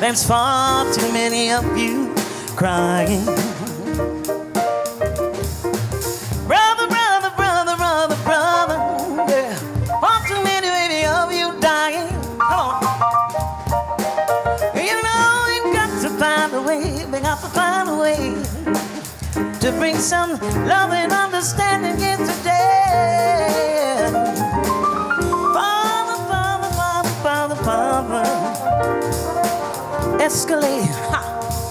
There's far too many of you crying. Brother, brother, brother, brother, brother, yeah. Far too many baby of you dying. Come on. You know you've got to find a way, we got to find a way to bring some love and understanding here today. Father, Father, Father, Father, Father, escalate. Ha.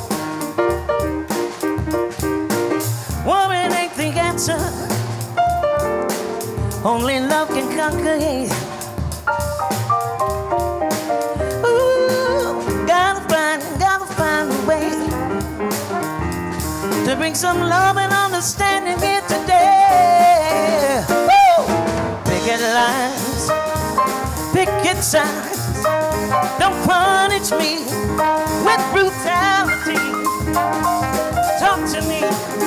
Woman ain't the answer. Only love can conquer it. Ooh, gotta find a way to bring some love and understanding here today. Woo! Picket lines, picket signs. Don't punish me with brutality. Talk to me.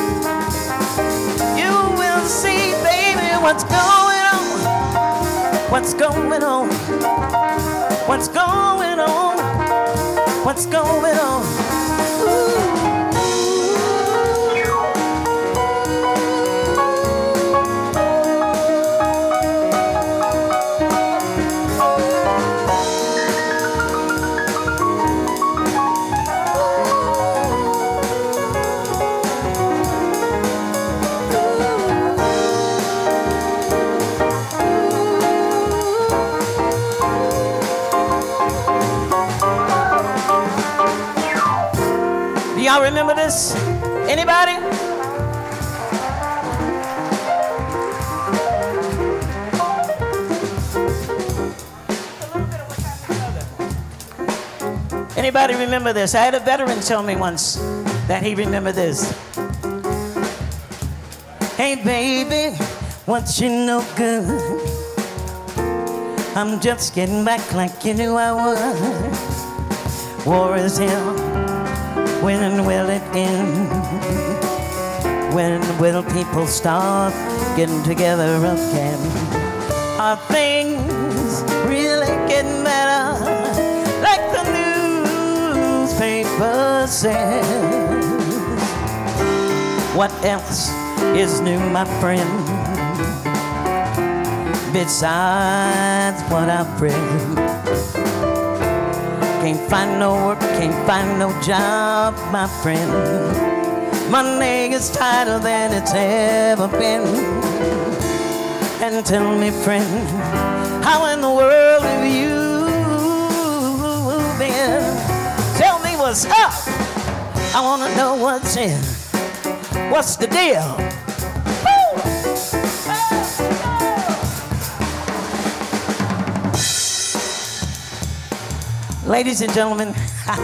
You will see, baby, what's going on. What's going on? What's going on? What's going on? Ooh. Y'all remember this? Anybody? Anybody remember this? I had a veteran tell me once that he remembered this. Hey baby, what you no good? I'm just getting back like you knew I would. War is here. When will it end? When will people start getting together again? Are things really getting better? Like the newspaper says. What else is new, my friend? Besides what I've read. Can't find no work, can't find no job, my friend. Money is tighter than it's ever been. And tell me, friend, how in the world have you been? Tell me what's up. I wanna know what's in. What's the deal? Ladies and gentlemen,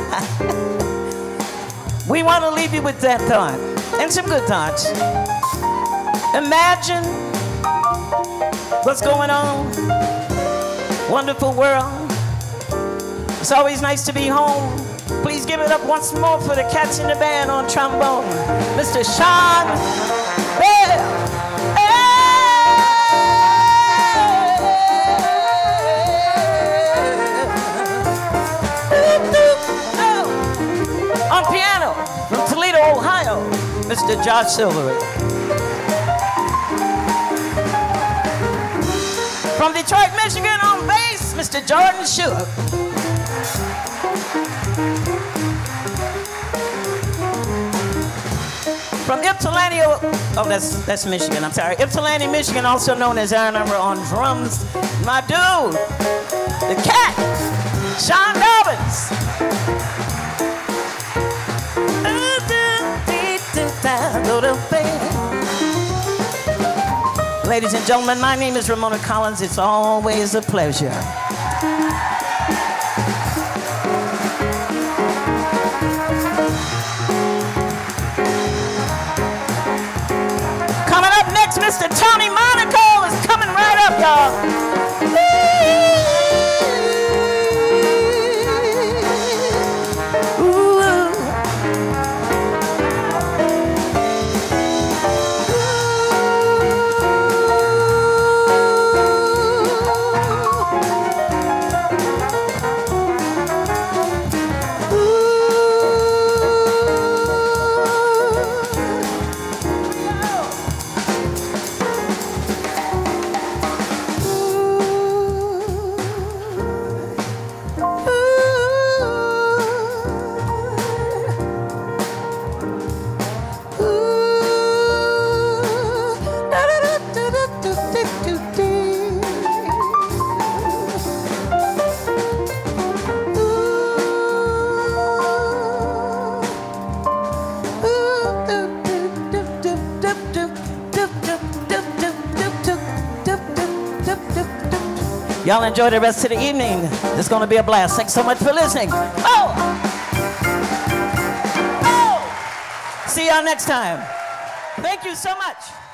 we want to leave you with that thought, and some good thoughts. Imagine what's going on. Wonderful world. It's always nice to be home. Please give it up once more for the cats in the band on trombone. Mr. Sean Bell. On piano, from Toledo, Ohio, Mr. Josh Silvery. From Detroit, Michigan, on bass, Mr. Jordan Shug. From Ypsilanti, oh, that's Michigan, I'm sorry. Ypsilanti, Michigan, also known as our number on drums, my dude, the cat, Sean Dobbins. Ladies and gentlemen, my name is Ramona Collins. It's always a pleasure. Coming up next, Mr. Tony Monaco is coming right up, y'all. Ooh. Y'all enjoy the rest of the evening. It's going to be a blast. Thanks so much for listening. Oh! Oh! See y'all next time. Thank you so much.